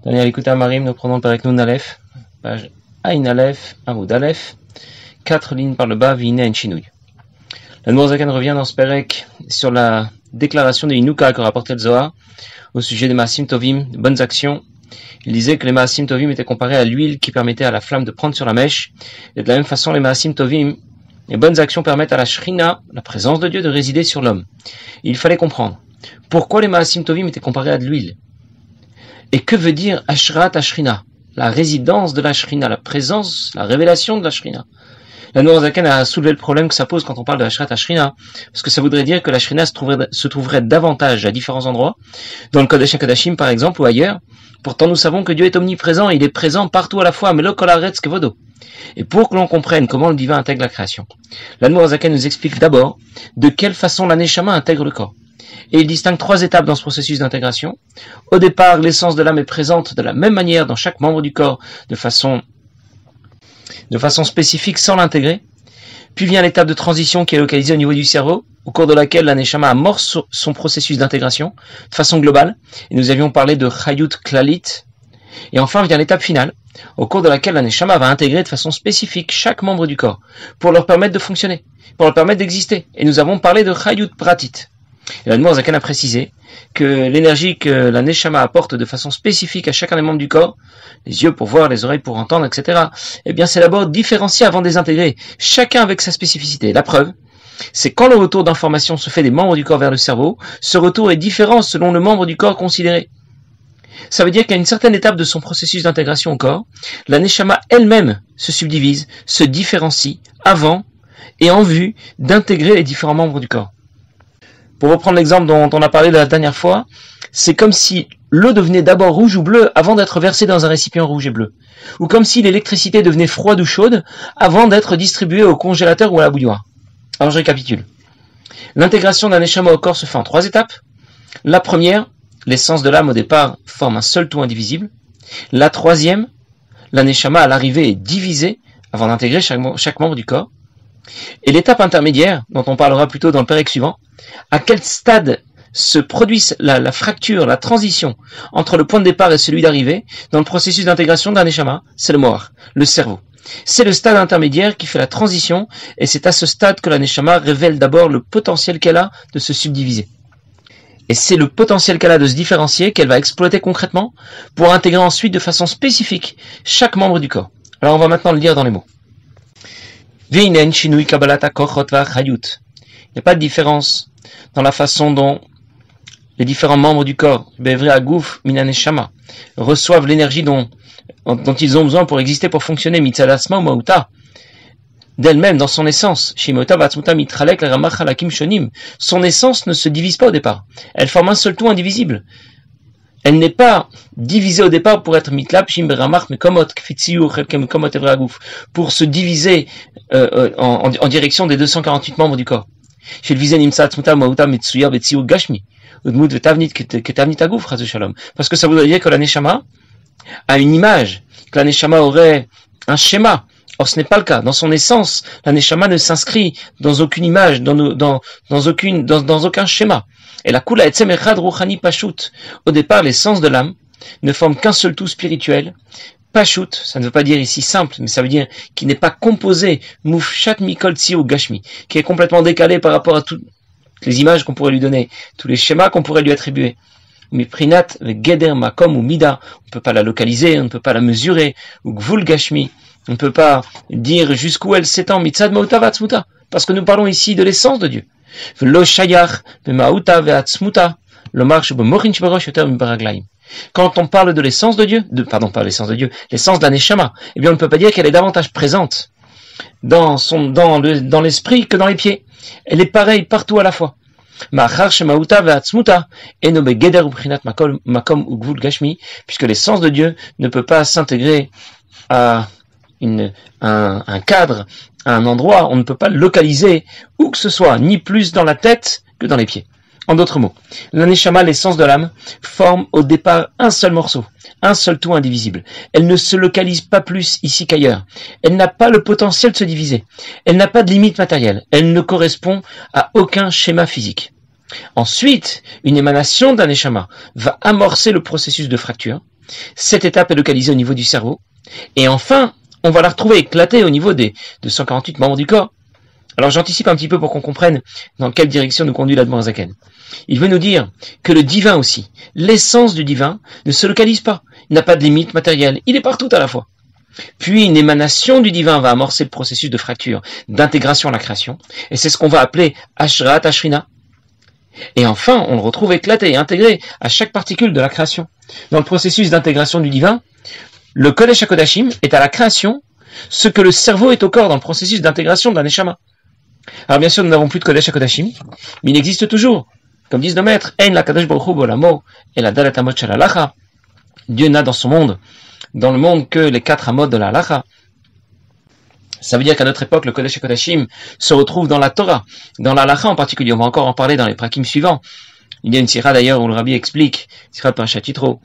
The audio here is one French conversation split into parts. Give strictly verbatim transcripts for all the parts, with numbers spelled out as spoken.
Daniel, écoutez à Marim, nous prenons le Perek Nun Aleph, page Aïn Aleph, Amoud Aleph, quatre lignes par le bas, Vine en Chinouille. L'Admour Zaken revient dans ce Perek sur la déclaration de Inuka que rapportait le Zohar au sujet des Maasim Tovim, de bonnes actions. Il disait que les Maasim Tovim étaient comparés à l'huile qui permettait à la flamme de prendre sur la mèche. Et de la même façon, les Maasim Tovim, les bonnes actions permettent à la Shrina, la présence de Dieu, de résider sur l'homme. Il fallait comprendre pourquoi les Maasim Tovim étaient comparés à de l'huile. Et que veut dire Ashrat Ashrina, la résidence de la Shrina, la présence, la révélation de la Shrina. L'Admour Zaken a soulevé le problème que ça pose quand on parle de Ashrat Ashrina, parce que ça voudrait dire que la Shrina se trouverait, se trouverait davantage à différents endroits, dans le Kodesh HaKodashim par exemple, ou ailleurs. Pourtant nous savons que Dieu est omniprésent, il est présent partout à la fois, mais lo kol haaretz kevodo. Et pour que l'on comprenne comment le divin intègre la création, l'Admour Zaken nous explique d'abord de quelle façon la Neshama intègre le corps. Et il distingue trois étapes dans ce processus d'intégration. Au départ, l'essence de l'âme est présente de la même manière dans chaque membre du corps, de façon, de façon spécifique sans l'intégrer. Puis vient l'étape de transition qui est localisée au niveau du cerveau, au cours de laquelle la Neshama amorce son processus d'intégration de façon globale. Et nous avions parlé de Chayut Klalit. Et enfin vient l'étape finale, au cours de laquelle la Neshama va intégrer de façon spécifique chaque membre du corps, pour leur permettre de fonctionner, pour leur permettre d'exister. Et nous avons parlé de Chayut Pratit. Et l'Admour Zaken a précisé que l'énergie que la Neshama apporte de façon spécifique à chacun des membres du corps, les yeux pour voir, les oreilles pour entendre, et cetera, eh bien c'est d'abord différencié avant de les intégrer, chacun avec sa spécificité. La preuve, c'est quand le retour d'information se fait des membres du corps vers le cerveau, ce retour est différent selon le membre du corps considéré. Ça veut dire qu'à une certaine étape de son processus d'intégration au corps, la Neshama elle-même se subdivise, se différencie avant et en vue d'intégrer les différents membres du corps. Pour reprendre l'exemple dont on a parlé la dernière fois, c'est comme si l'eau devenait d'abord rouge ou bleue avant d'être versée dans un récipient rouge et bleu. Ou comme si l'électricité devenait froide ou chaude avant d'être distribuée au congélateur ou à la bouilloire. Alors je récapitule. L'intégration d'un Neshama au corps se fait en trois étapes. La première, l'essence de l'âme au départ forme un seul tout indivisible. La troisième, la Neshama à l'arrivée est divisée avant d'intégrer chaque, chaque membre du corps. Et l'étape intermédiaire, dont on parlera plus tôt dans le Perek suivant, à quel stade se produit la, la fracture, la transition entre le point de départ et celui d'arrivée dans le processus d'intégration d'un Neshama, c'est le Moar, le cerveau. C'est le stade intermédiaire qui fait la transition, et c'est à ce stade que la Neshama révèle d'abord le potentiel qu'elle a de se subdiviser. Et c'est le potentiel qu'elle a de se différencier qu'elle va exploiter concrètement pour intégrer ensuite de façon spécifique chaque membre du corps. Alors on va maintenant le lire dans les mots. Il n'y a pas de différence dans la façon dont les différents membres du corps, reçoivent l'énergie dont, dont ils ont besoin pour exister, pour fonctionner, d'elle-même, dans son essence. Son essence ne se divise pas au départ. Elle forme un seul tout indivisible. Elle n'est pas divisée au départ pour être mitlap, pour se diviser euh, en, en direction des deux cent quarante-huit membres du corps. Parce que ça voudrait dire que la Neshama a une image, que la Neshama aurait un schéma. Or ce n'est pas le cas. Dans son essence, la Neshama ne s'inscrit dans aucune image, dans, dans, dans, aucune, dans, dans aucun schéma. Et la Kula Etzem Echad Ruchani Pashut. Au départ, l'essence de l'âme ne forme qu'un seul tout spirituel. Pashut, ça ne veut pas dire ici simple, mais ça veut dire qui n'est pas composé, Mufshat Mikol Tzio Gashmi, qui est complètement décalé par rapport à toutes les images qu'on pourrait lui donner, tous les schémas qu'on pourrait lui attribuer. Miprinat, Geder Makom ou Mida, on ne peut pas la localiser, on ne peut pas la mesurer, ou Gvul Gashmi, on ne peut pas dire jusqu'où elle s'étend, Mitzad Mauta Vatzmuta, parce que nous parlons ici de l'essence de Dieu. Lo Shayach, Mauta Vatzmuta, le marche Mochin Shbarosh Yoter Mibaraglaim. Quand on parle de l'essence de Dieu, de, pardon, pas l'essence de Dieu, l'essence de la Neshama, eh bien on ne peut pas dire qu'elle est davantage présente dans son, dans le, dans l'esprit que dans les pieds. Elle est pareille partout à la fois. Puisque l'essence de Dieu ne peut pas s'intégrer à une, un, un cadre, à un endroit, on ne peut pas le localiser où que ce soit, ni plus dans la tête que dans les pieds. En d'autres mots, la Neshama, l'essence de l'âme, forme au départ un seul morceau, un seul tout indivisible. Elle ne se localise pas plus ici qu'ailleurs. Elle n'a pas le potentiel de se diviser. Elle n'a pas de limite matérielle. Elle ne correspond à aucun schéma physique. Ensuite, une émanation d'un neshama va amorcer le processus de fracture. Cette étape est localisée au niveau du cerveau. Et enfin, on va la retrouver éclatée au niveau des deux cent quarante-huit membres du corps. Alors j'anticipe un petit peu pour qu'on comprenne dans quelle direction nous conduit l'Admor Zaken. Il veut nous dire que le divin aussi, l'essence du divin, ne se localise pas. Il n'a pas de limite matérielle. Il est partout à la fois. Puis une émanation du divin va amorcer le processus de fracture, d'intégration à la création. Et c'est ce qu'on va appeler Ashrat Ashrina. Et enfin, on le retrouve éclaté et intégré à chaque particule de la création. Dans le processus d'intégration du divin, le Kodesh HaKodashim est à la création ce que le cerveau est au corps dans le processus d'intégration d'un Neshama. Alors bien sûr, nous n'avons plus de Kodesh HaKodashim, mais il existe toujours. Comme disent nos maîtres, Ein la Kadosh Baruch Hu Bolamo et la Dalat Amot Shel Halacha. Dieu n'a dans son monde, dans le monde, que les quatre amot de la Halacha. Ça veut dire qu'à notre époque, le Kodesh HaKodashim se retrouve dans la Torah, dans la Halacha en particulier. On va encore en parler dans les prakim suivants. Il y a une sira d'ailleurs où le Rabbi explique, sira de Parashat Yitro,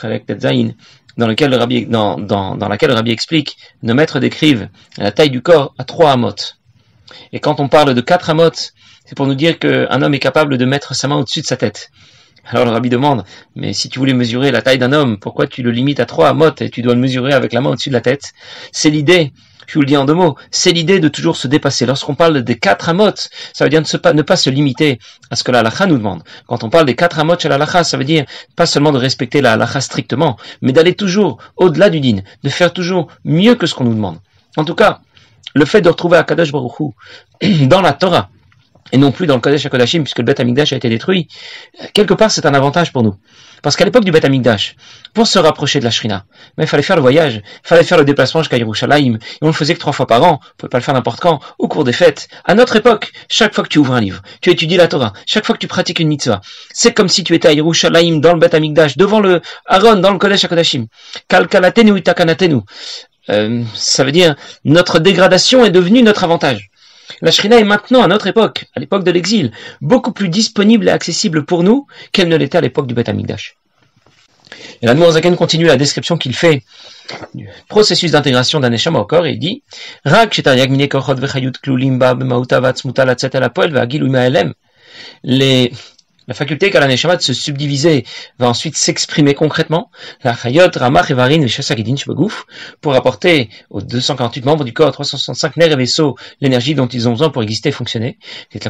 dans lequel le Rabbi, dans, dans, dans laquelle le Rabbi explique, nos maîtres décrivent la taille du corps à trois amot. Et quand on parle de quatre amot, c'est pour nous dire qu'un homme est capable de mettre sa main au-dessus de sa tête. Alors le Rabbi demande, mais si tu voulais mesurer la taille d'un homme, pourquoi tu le limites à trois amot et tu dois le mesurer avec la main au-dessus de la tête? C'est l'idée. Je vous le dis en deux mots, c'est l'idée de toujours se dépasser. Lorsqu'on parle des quatre amot, ça veut dire ne, se pas, ne pas se limiter à ce que la halakha nous demande. Quand on parle des quatre amot chez la halakha, ça veut dire pas seulement de respecter la halakha strictement, mais d'aller toujours au-delà du din, de faire toujours mieux que ce qu'on nous demande. En tout cas, le fait de retrouver Akadosh Baruch Hu dans la Torah, et non plus dans le Kodesh HaKodashim, puisque le Beth Amikdash a été détruit, quelque part c'est un avantage pour nous. Parce qu'à l'époque du Beth Amikdash, pour se rapprocher de la Shrina, mais il fallait faire le voyage, il fallait faire le déplacement jusqu'à Yerushalayim, et on le faisait que trois fois par an, on ne pouvait pas le faire n'importe quand, au cours des fêtes. À notre époque, chaque fois que tu ouvres un livre, tu étudies la Torah, chaque fois que tu pratiques une mitzvah, c'est comme si tu étais à Yerushalayim, dans le Beth Amikdash, devant le Aaron, dans le Kodesh HaKodashim. Kalkalatenu itakanatenu. Euh, ça veut dire, notre dégradation est devenue notre avantage. La Shrina est maintenant, à notre époque, à l'époque de l'exil, beaucoup plus disponible et accessible pour nous qu'elle ne l'était à l'époque du Beth Amikdash. Et l'Admor Zaken continue la description qu'il fait du processus d'intégration d'un neshama au corps et il dit Rak shetariag mine kochot vechayut klulim ba b'mauta v'atzmuta latzet el hapoel v'agilui ma'elem. Les La faculté qu'a la neshama de se subdiviser va ensuite s'exprimer concrètement. La chayot, ramach, evarin, v'shasagidin shbegouf, pour apporter aux deux cent quarante-huit membres du corps, trois cent soixante-cinq nerfs et vaisseaux, l'énergie dont ils ont besoin pour exister et fonctionner.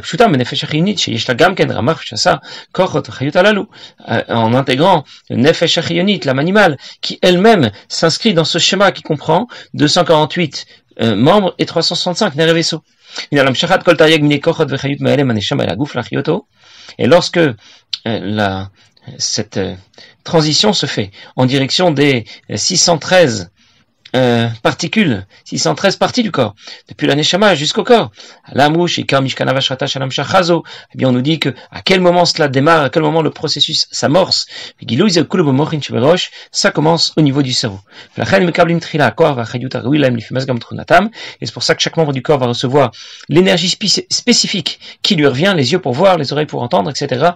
En intégrant le nefesh achionit, l'âme animale, qui elle-même s'inscrit dans ce schéma qui comprend deux cent quarante-huit euh, membres et trois cent soixante-cinq nerfs et vaisseaux. Et lorsque euh, la, cette euh, transition se fait en direction des six cent treize euh, particules, six cent treize parties du corps, depuis la neshama jusqu'au corps, eh bien on nous dit que à quel moment cela démarre, à quel moment le processus s'amorce. Ça commence au niveau du cerveau. Et c'est pour ça que chaque membre du corps va recevoir l'énergie spécifique qui lui revient, les yeux pour voir, les oreilles pour entendre, et cetera.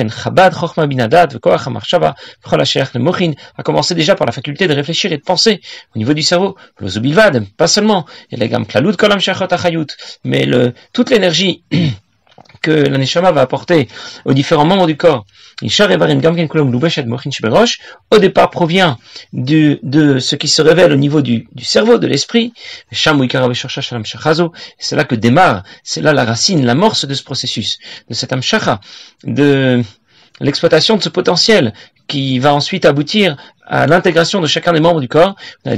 A commencé déjà par la faculté de réfléchir et de penser au niveau du cerveau, pas seulement, mais le, toute l'énergie que la neshama va apporter aux différents membres du corps, au départ provient du, de ce qui se révèle au niveau du, du cerveau, de l'esprit. C'est là que démarre, c'est là la racine, l'amorce de ce processus, de cette amshacha, de l'exploitation de ce potentiel qui va ensuite aboutir à l'intégration de chacun des membres du corps, de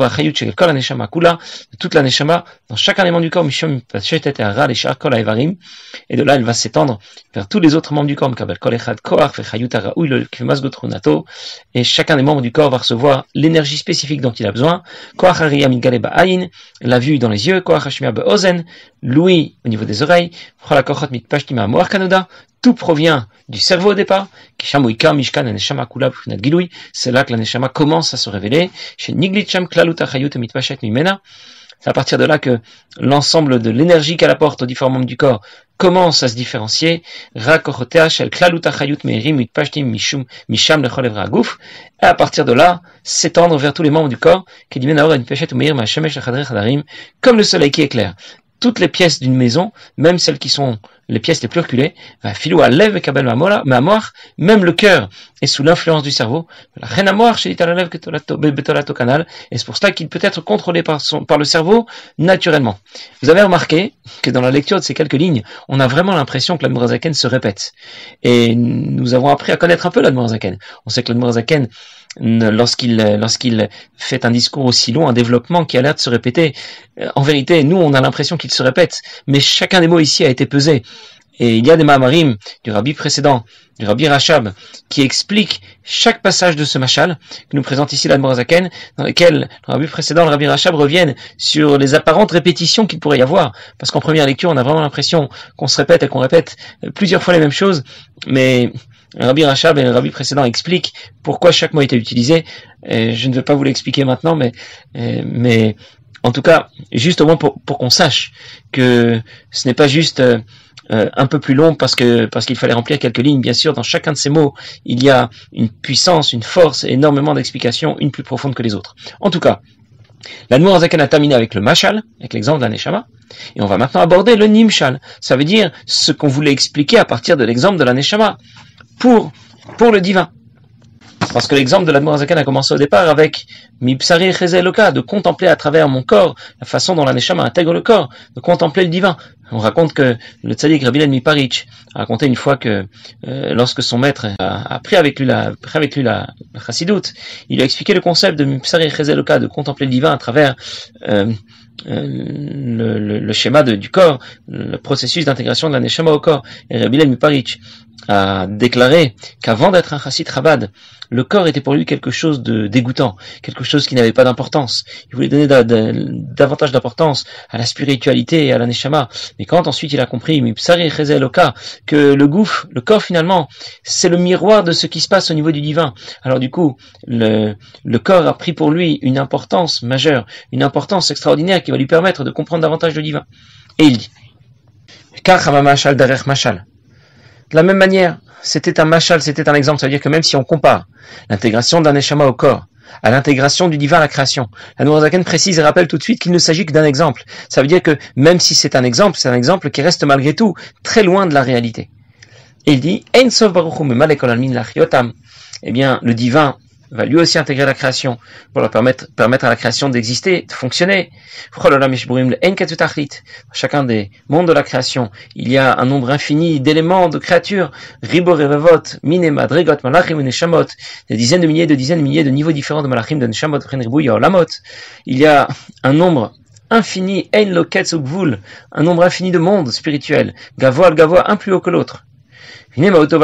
toute la neshama, dans chacun des membres du corps, et de là elle va s'étendre vers tous les autres membres du corps, et chacun des membres du corps va recevoir l'énergie spécifique dont il a besoin, la vue dans les yeux, l'ouïe au niveau des oreilles, tout provient du cerveau au départ, c'est là que la neshama commence à se révéler. C'est à partir de là que l'ensemble de l'énergie qu'elle apporte aux différents membres du corps commence à se différencier. Et à partir de là, s'étendre vers tous les membres du corps, comme le soleil qui éclaire. toutes les pièces d'une maison, même celles qui sont les pièces les plus reculées, filou à lève kabel mamoir, même le cœur est sous l'influence du cerveau. La reine amoir chez l'italato canal, et c'est pour cela qu'il peut être contrôlé par, son, par le cerveau naturellement. Vous avez remarqué que dans la lecture de ces quelques lignes, on a vraiment l'impression que l'Admor HaZaken se répète. Et nous avons appris à connaître un peu l'Admor HaZaken. On sait que l'Admor HaZaken, lorsqu'il lorsqu'il fait un discours aussi long, un développement qui a l'air de se répéter, en vérité, nous, on a l'impression qu'il se répète, mais chacun des mots ici a été pesé. Et il y a des Mahamarim du Rabbi précédent, du Rabbi Rachab, qui expliquent chaque passage de ce machal, que nous présente ici l'Admor HaZaken, dans lequel le Rabbi précédent, le Rabbi Rachab, reviennent sur les apparentes répétitions qu'il pourrait y avoir. Parce qu'en première lecture, on a vraiment l'impression qu'on se répète et qu'on répète plusieurs fois les mêmes choses, mais le Rabbi Rachab et le Rabbi précédent expliquent pourquoi chaque mot était utilisé. Et je ne vais pas vous l'expliquer maintenant, mais, mais en tout cas, juste au moins pour, pour qu'on sache que ce n'est pas juste euh, un peu plus long parce que parce qu'il fallait remplir quelques lignes. Bien sûr, dans chacun de ces mots, il y a une puissance, une force, énormément d'explications, une plus profonde que les autres. En tout cas, l'Admor HaZaken a terminé avec le mashal, avec l'exemple de la neshama, et on va maintenant aborder le nimshal. Ça veut dire ce qu'on voulait expliquer à partir de l'exemple de la neshama pour pour le divin. Parce que l'exemple de l'Admor HaZaken a commencé au départ avec Mipsari Chezeloka, de contempler à travers mon corps la façon dont la neshama intègre le corps, de contempler le divin. On raconte que le tzaddik Rabbi Lev Miparich a raconté une fois que euh, lorsque son maître a, a pris avec lui la pris avec lui la, la chassidoute, il lui a expliqué le concept de Mipsari Chezeloka, de contempler le divin à travers euh, euh, le, le, le schéma de, du corps, le processus d'intégration de la neshama au corps. Et Rabbi Lev Miparich a déclaré qu'avant d'être un chassid Chabad, le corps était pour lui quelque chose de dégoûtant, quelque chose qui n'avait pas d'importance. Il voulait donner da, da, davantage d'importance à la spiritualité et à la neshama. Mais quand ensuite il a compris, que le gouffre, le corps finalement, c'est le miroir de ce qui se passe au niveau du divin. Alors du coup, le, le corps a pris pour lui une importance majeure, une importance extraordinaire qui va lui permettre de comprendre davantage le divin. Et il dit, de la même manière, c'était un mashal, c'était un exemple, ça veut dire que même si on compare l'intégration d'un neshama au corps à l'intégration du divin à la création, l'Admor HaZaken précise et rappelle tout de suite qu'il ne s'agit que d'un exemple. Ça veut dire que même si c'est un exemple, c'est un exemple qui reste malgré tout très loin de la réalité. Et il dit, Ein Sof Baruch Hu Memaleh Kol Almin Lachiotam. Eh bien, le divin va lui aussi intégrer la création pour leur permettre, permettre à la création d'exister, de fonctionner. Dans chacun des mondes de la création, il y a un nombre infini d'éléments, de créatures, riborevavot, minema, dregot, malachim, neshamot, des dizaines de milliers, de dizaines de milliers de niveaux différents de malachim, de neshamot, ribuya, olamot. Il y a un nombre infini, ein loketz ugvul, un nombre infini de mondes spirituels, gavoa, gavoa, un plus haut que l'autre. Et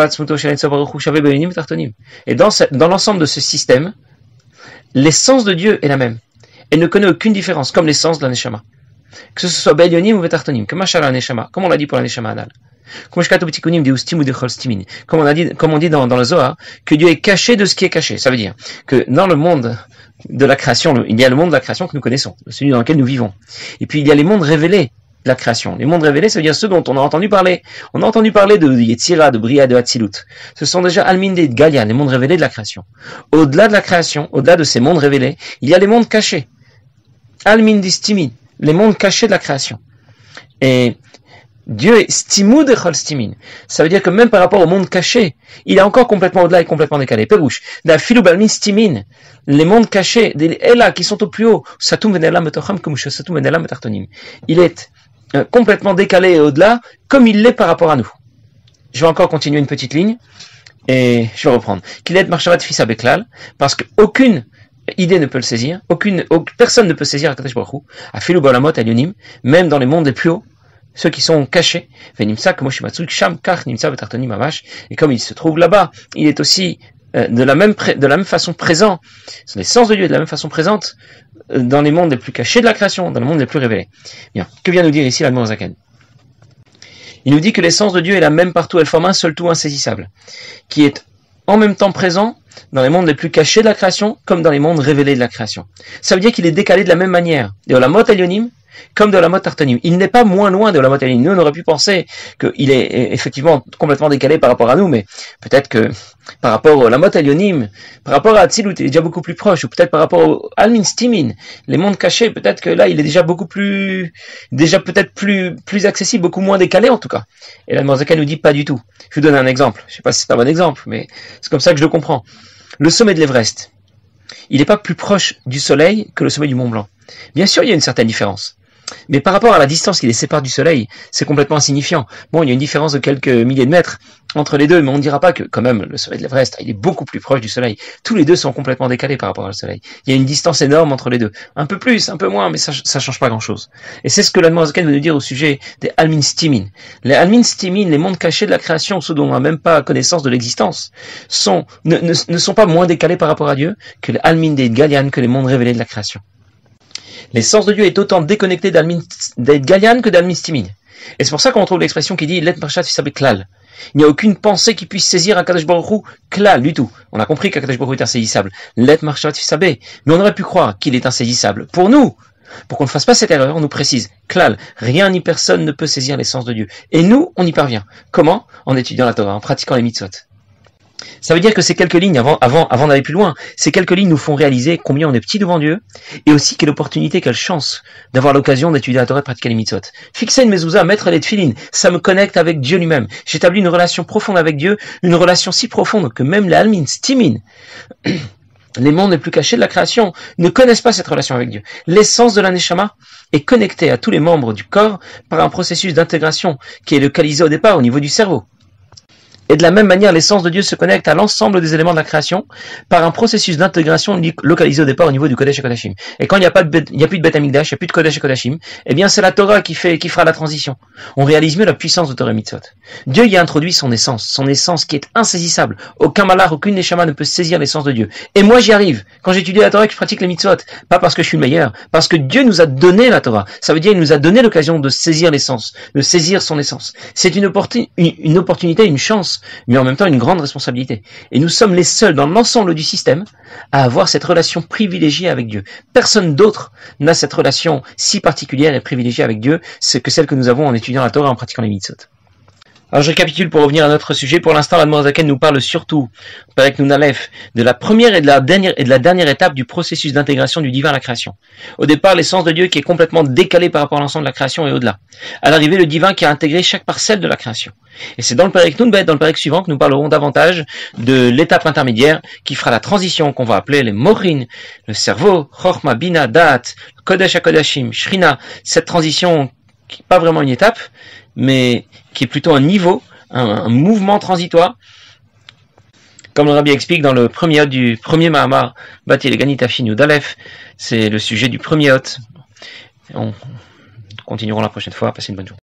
dans, ce, dans l'ensemble de ce système, l'essence de Dieu est la même. Elle ne connaît aucune différence, comme l'essence de la neshama. Que ce soit Belyonim ou Betartonim, comme la neshama, comme on l'a dit pour la neshama anal. Comme on a dit, comme on dit dans, dans le Zohar, que Dieu est caché de ce qui est caché. Ça veut dire que dans le monde de la création, il y a le monde de la création que nous connaissons, celui dans lequel nous vivons. Et puis il y a les mondes révélés de la création. Les mondes révélés, ça veut dire ceux dont on a entendu parler. On a entendu parler de Yetzira, de Bria, de Hatzilut. Ce sont déjà Alminde et Galia, les mondes révélés de la création. Au-delà de la création, au-delà de ces mondes révélés, il y a les mondes cachés. Alminde Stimin, les mondes cachés de la création. Et Dieu est Stimud Echol Stimin. Ça veut dire que même par rapport au monde caché, il est encore complètement au-delà et complètement décalé. Perouche. Da Filou Balmin Stimin, les mondes cachés, des Ella qui sont au plus haut. Satum Venela Metocham Kumusha Satum Venela Metartonim. Il est complètement décalé et au-delà, comme il l'est par rapport à nous. Je vais encore continuer une petite ligne, et je vais reprendre. Qu'il est Marshavat Fissa Beklal, parce qu'aucune idée ne peut le saisir, aucune, aucune personne ne peut saisir Akadosh Baruch Hu, Afilu Balamot Elyonim, même dans les mondes les plus hauts, ceux qui sont cachés, Venimsa Kmoshimatsuk Sham Kach Nimsa Betartonim Mamash, et comme il se trouve là-bas, il est aussi euh, de la même pré- de la même façon présent, l'essence de Dieu est de la même façon présente dans les mondes les plus cachés de la création, dans le monde les plus révélés. Bien, que vient nous dire ici l'Admor HaZaken? Il nous dit que l'essence de Dieu est la même partout, elle forme un seul tout insaisissable, qui est en même temps présent dans les mondes les plus cachés de la création, comme dans les mondes révélés de la création. Ça veut dire qu'il est décalé de la même manière. Et Olamot Elyonim, comme de Olamot Tartanim. Il n'est pas moins loin de Olamot Elyonim. Nous, on aurait pu penser qu'il est effectivement complètement décalé par rapport à nous, mais peut-être que par rapport au Olamot Elyonim, par rapport à Atzilut, il est déjà beaucoup plus proche, ou peut-être par rapport au Almin Stimin, les mondes cachés, peut-être que là, il est déjà beaucoup plus, déjà peut-être plus, plus accessible, beaucoup moins décalé en tout cas. Et la Morzaka nous dit pas du tout. Je vous donne un exemple. Je sais pas si c'est un bon exemple, mais c'est comme ça que je le comprends. Le sommet de l'Everest, il n'est pas plus proche du soleil que le sommet du Mont Blanc. Bien sûr, il y a une certaine différence. Mais par rapport à la distance qui les sépare du soleil, c'est complètement insignifiant. Bon, il y a une différence de quelques milliers de mètres entre les deux, mais on ne dira pas que, quand même, le sommet de l'Everest, il est beaucoup plus proche du soleil. Tous les deux sont complètement décalés par rapport au soleil. Il y a une distance énorme entre les deux. Un peu plus, un peu moins, mais ça ne change pas grand-chose. Et c'est ce que l'Admor Zaken veut nous dire au sujet des Almin Stimin. Les Almin Stimin, les mondes cachés de la création, ceux dont on n'a même pas connaissance de l'existence, sont, ne, ne, ne sont pas moins décalés par rapport à Dieu que les Almin Deit Galian, que les mondes révélés de la création. L'essence de Dieu est autant déconnectée d'Almin Deit Galian que d'Almin Stimin. Et c'est pour ça qu'on trouve l'expression qui dit Let Marshat Fisabe Klal. Il n'y a aucune pensée qui puisse saisir Akadosh Baruch Hu Klal du tout. On a compris qu'Akadosh Baruch Hu est insaisissable. Let Marshat Fisabe. Mais on aurait pu croire qu'il est insaisissable. Pour nous, pour qu'on ne fasse pas cette erreur, on nous précise Klal, rien ni personne ne peut saisir l'essence de Dieu. Et nous, on y parvient. Comment? En étudiant la Torah, en pratiquant les mitzvot. Ça veut dire que ces quelques lignes, avant, avant, avant d'aller plus loin, ces quelques lignes nous font réaliser combien on est petit devant Dieu, et aussi quelle opportunité, quelle chance d'avoir l'occasion d'étudier la Torah et de pratiquer les mitzvot. Fixer une mezouza, mettre les tefilines, ça me connecte avec Dieu lui-même. J'établis une relation profonde avec Dieu, une relation si profonde que même les almin, stimin, les mondes les plus cachés de la création, ne connaissent pas cette relation avec Dieu. L'essence de la neshama est connectée à tous les membres du corps par un processus d'intégration qui est localisé au départ au niveau du cerveau. Et de la même manière, l'essence de Dieu se connecte à l'ensemble des éléments de la création par un processus d'intégration localisé au départ au niveau du Kodesh et Kodashim. Et quand il n'y a pas de bet, il n'y a plus de Beth Amikdash, il n'y a plus de Kodesh et Kodashim, eh bien c'est la Torah qui fait, qui fera la transition. On réalise mieux la puissance de Torah et Mitzvot. Dieu y a introduit son essence, son essence qui est insaisissable. Aucun malach, aucune neshama ne peut saisir l'essence de Dieu. Et moi j'y arrive. Quand j'étudie la Torah et que je pratique les Mitzvot, pas parce que je suis le meilleur, parce que Dieu nous a donné la Torah. Ça veut dire qu'il nous a donné l'occasion de saisir l'essence, de saisir son essence. C'est une, opportun, une, une opportunité, une chance, mais en même temps une grande responsabilité. Et nous sommes les seuls dans l'ensemble du système à avoir cette relation privilégiée avec Dieu. Personne d'autre n'a cette relation si particulière et privilégiée avec Dieu que celle que nous avons en étudiant la Torah et en pratiquant les mitzvot. Alors je récapitule pour revenir à notre sujet. Pour l'instant, l'Admor Zaken nous parle surtout, Perek Nun Aleph, de la première et de la dernière et de la dernière étape du processus d'intégration du divin à la création. Au départ, l'essence de Dieu qui est complètement décalée par rapport à l'ensemble de la création et au-delà. À l'arrivée, le divin qui a intégré chaque parcelle de la création. Et c'est dans le Perek Nun Bet, dans le Perek suivant, que nous parlerons davantage de l'étape intermédiaire qui fera la transition qu'on va appeler les Mochin, le cerveau, Chochma, Bina, Da'at, Kodesh HaKodashim, Shrina, cette transition qui n'est pas vraiment une étape, mais qui est plutôt un niveau, un, un mouvement transitoire, comme le Rabbi explique dans le premier hôte du premier Mahamar, Bati Legani Tafshin Yud Aleph, c'est le sujet du premier hôte. On continuera la prochaine fois, passez une bonne journée.